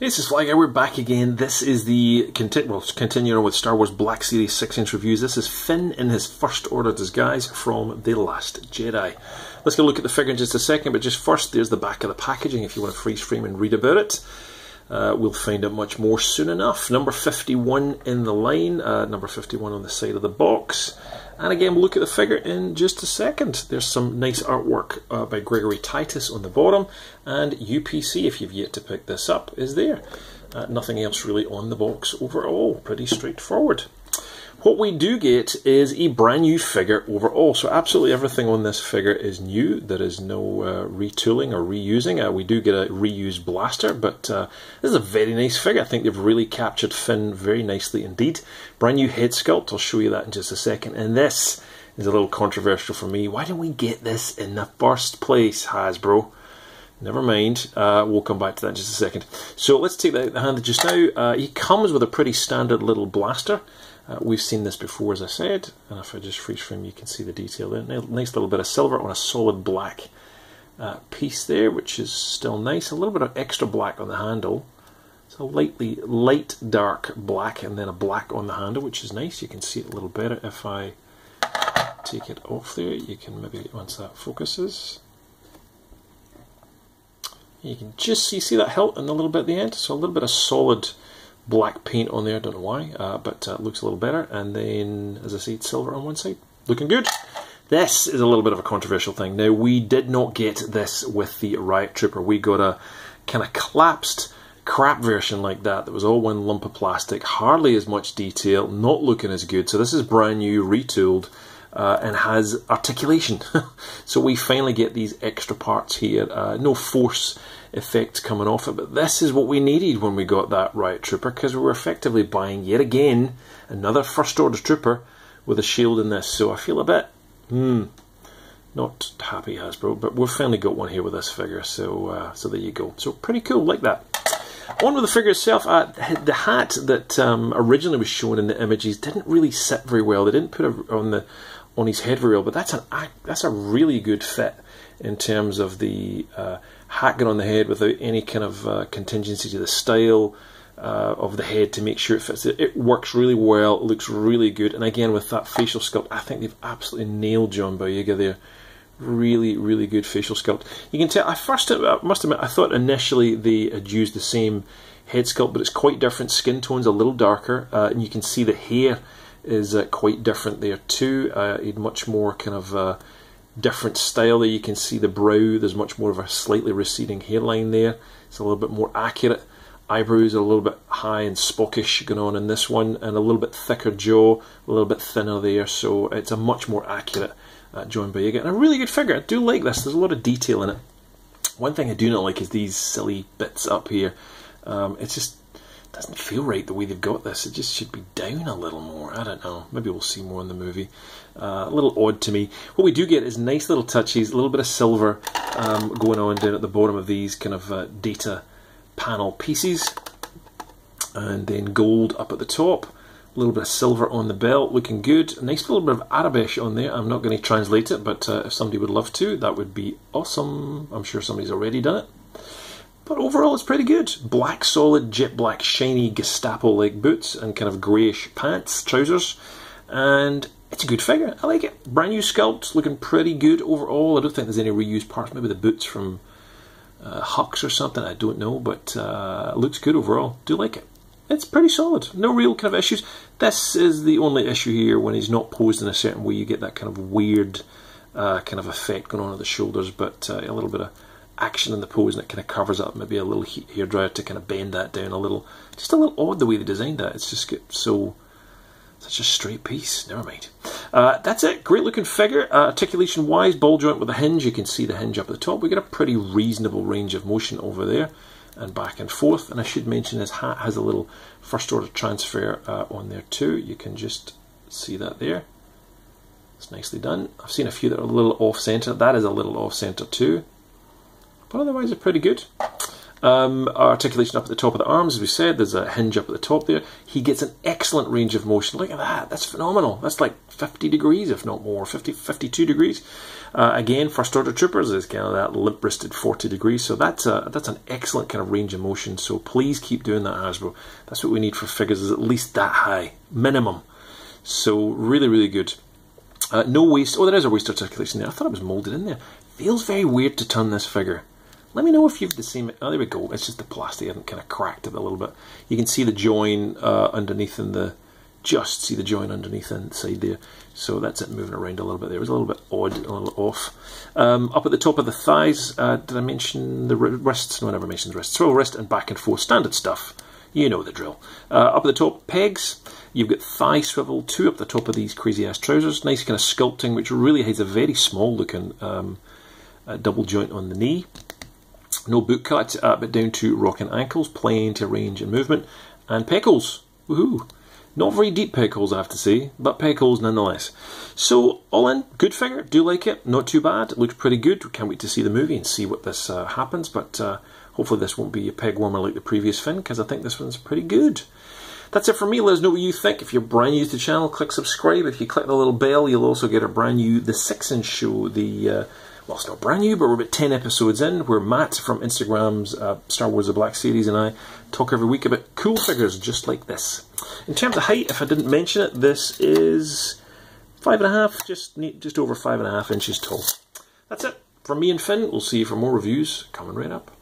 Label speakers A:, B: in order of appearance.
A: This is FLYGUY, we're back again. This is the continuing with Star Wars Black Series 6-inch reviews. This is Finn in his First Order disguise from The Last Jedi. Let's go look at the figure in just a second, but just first, there's the back of the packaging if you want to freeze frame and read about it. We'll find out much more soon enough. Number 51 in the line, number 51 on the side of the box. And again, we'll look at the figure in just a second. There's some nice artwork by Gregory Titus on the bottom, and UPC, if you've yet to pick this up, is there. Nothing else really on the box overall. Pretty straightforward. What we do get is a brand new figure overall. So absolutely everything on this figure is new. There is no retooling or reusing. We do get a reused blaster, but this is a very nice figure. I think they've really captured Finn very nicely indeed. Brand new head sculpt. I'll show you that in just a second. And this is a little controversial for me. Why didn't we get this in the first place, Hasbro? Never mind, we'll come back to that in just a second. So let's take that out of the hand just now. He comes with a pretty standard little blaster. We've seen this before, as I said, and if I just freeze frame you can see the detail there. Nice little bit of silver on a solid black piece there, which is still nice. A little bit of extra black on the handle. It's a light dark black and then a black on the handle, which is nice. You can see it a little better if I take it off there. You can maybe, once that focuses, you can just see that hilt and a little bit at the end. So a little bit of solid black paint on there, don't know why, but it looks a little better. And then, as I said, silver on one side, looking good. This is a little bit of a controversial thing. Now, we did not get this with the Riot Trooper. We got a kind of collapsed crap version like that was all one lump of plastic, hardly as much detail, not looking as good. So this is brand new, retooled, and has articulation. So we finally get these extra parts here. No force effect coming off it, but this is what we needed when we got that Riot Trooper, because we were effectively buying yet again another First Order Trooper with a shield in this. So I feel a bit not happy, Hasbro, but we've finally got one here with this figure. So so there you go. So pretty cool, like that. On with the figure itself. The hat that originally was shown in the images didn't really sit very well. They didn't put it on his head very well, but that's a really good fit in terms of the hat going on the head without any kind of contingency to the style of the head to make sure it fits. It works really well, it looks really good, and again with that facial sculpt, I think they've absolutely nailed John Boyega there. Really, really good facial sculpt. You can tell, I must admit, I thought initially they had used the same head sculpt, but it's quite different. Skin tone's a little darker, and you can see the hair is quite different there too. He'd much more kind of different style there. You can see the brow, there's much more of a slightly receding hairline there. It's a little bit more accurate. Eyebrows are a little bit high and spockish going on in this one, and a little bit thicker jaw, a little bit thinner there, so it's a much more accurate John Boyega, and a really good figure. I do like this. There's a lot of detail in it. One thing I do not like is these silly bits up here. It just doesn't feel right the way they've got this. It just should be down a little more. I don't know. Maybe we'll see more in the movie. A little odd to me. What we do get is nice little touches, a little bit of silver going on down at the bottom of these kind of data panel pieces, and then gold up at the top. A little bit of silver on the belt, looking good. A nice little bit of Arabic on there. I'm not going to translate it, but if somebody would love to, that would be awesome. I'm sure somebody's already done it. But overall, it's pretty good. Black, solid, jet black, shiny Gestapo-like boots and kind of greyish pants, trousers. And it's a good figure. I like it. Brand new sculpt, looking pretty good overall. I don't think there's any reused parts. Maybe the boots from Hux or something. I don't know, but looks good overall. Do like it. It's pretty solid. No real kind of issues. This is the only issue here. When he's not posed in a certain way, you get that kind of weird kind of effect going on at the shoulders, but a little bit of action in the pose, and it kind of covers up. Maybe a little heat hairdryer to kind of bend that down a little. Just a little odd the way they designed that. It's just such a straight piece. Never mind. That's it. Great looking figure. Articulation wise, ball joint with a hinge. You can see the hinge up at the top. We get a pretty reasonable range of motion over there and back and forth. And I should mention his hat has a little First Order transfer on there too. You can just see that there. It's nicely done. I've seen a few that are a little off center. That is a little off center too, but otherwise it's pretty good. Articulation up at the top of the arms, as we said. There's a hinge up at the top there. He gets an excellent range of motion. Look at that. That's phenomenal. That's like 50 degrees, if not more. 52 degrees. Again, First Order Troopers is kind of that limp-wristed 40 degrees. So that's an excellent kind of range of motion. So please keep doing that, Hasbro. That's what we need for figures, is at least that high. Minimum. So really, really good. No waist. Oh, there is a waist articulation there. I thought it was moulded in there. Feels very weird to turn this figure. Let me know if you've the same. Oh, there we go. It's just the plastic hasn't kind of cracked it a little bit. You can see the join underneath in the. Just see the join underneath inside there. So that's it moving around a little bit there. It was a little bit odd, a little off. Up at the top of the thighs, did I mention the wrists? No, I never mentioned the wrists. Throw wrist and back and forth. Standard stuff. You know the drill. Up at the top, pegs. You've got thigh swivel, 2 up the top of these crazy ass trousers. Nice kind of sculpting, which really hides a very small looking double joint on the knee. No boot cut, but down to rocking ankles, plenty of range and movement. And pec holes. Woohoo! Not very deep pec holes, I have to say, but pec holes nonetheless. So, all in, good figure. Do like it. Not too bad. It looks pretty good. Can't wait to see the movie and see what this happens. But hopefully this won't be a peg warmer like the previous Finn, because I think this one's pretty good. That's it for me. Let us know what you think. If you're brand new to the channel, click subscribe. If you click the little bell, you'll also get a brand new The 6-inch show. Well, it's not brand new, but we're about 10 episodes in, where Matt from Instagram's Star Wars The Black Series and I talk every week about cool figures just like this. In terms of height, if I didn't mention it, this is 5.5, just over 5.5 inches tall. That's it. From me and Finn, we'll see you for more reviews coming right up.